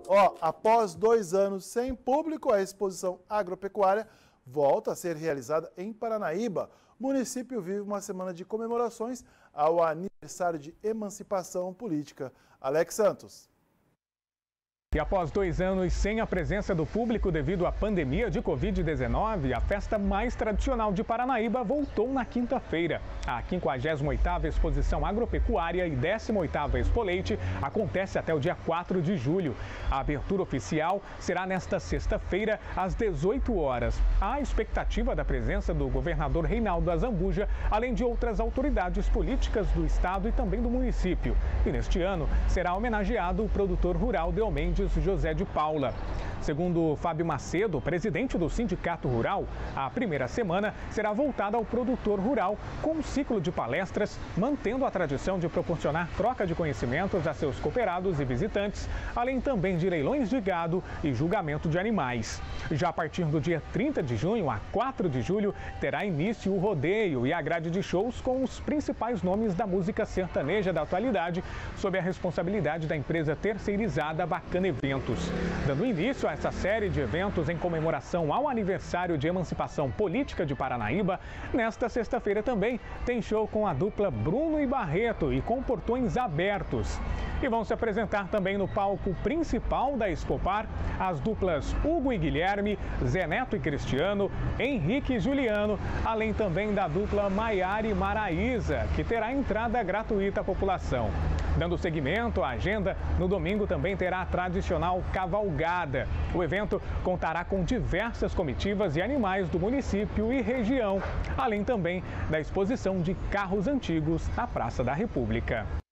Após 2 anos sem público, a exposição agropecuária volta a ser realizada em Paranaíba. O município vive uma semana de comemorações ao aniversário de emancipação política. Alex Santos. E após 2 anos sem a presença do público devido à pandemia de Covid-19, a festa mais tradicional de Paranaíba voltou na quinta-feira. A 58ª Exposição Agropecuária e 18ª Expoleite acontece até o dia 4 de julho. A abertura oficial será nesta sexta-feira, às 18 horas. Há expectativa da presença do governador Reinaldo Azambuja, além de outras autoridades políticas do estado e também do município. E neste ano será homenageado o produtor rural Deomendes José de Paula. Segundo Fábio Macedo, presidente do Sindicato Rural, a primeira semana será voltada ao produtor rural com um ciclo de palestras, mantendo a tradição de proporcionar troca de conhecimentos a seus cooperados e visitantes, além também de leilões de gado e julgamento de animais. Já a partir do dia 30 de junho a 4 de julho, terá início o rodeio e a grade de shows com os principais nomes da música sertaneja da atualidade, sob a responsabilidade da empresa terceirizada Bacana Eventos. Dando início a essa série de eventos em comemoração ao aniversário de emancipação política de Paranaíba, nesta sexta-feira também tem show com a dupla Bruno e Barreto e com portões abertos. E vão se apresentar também no palco principal da Expopar as duplas Hugo e Guilherme, Zé Neto e Cristiano, Henrique e Juliano, além também da dupla Maiara e Maraísa, que terá entrada gratuita à população. Dando seguimento à agenda, no domingo também terá a tradicional cavalgada. O evento contará com diversas comitivas e animais do município e região, além também da exposição de carros antigos na Praça da República.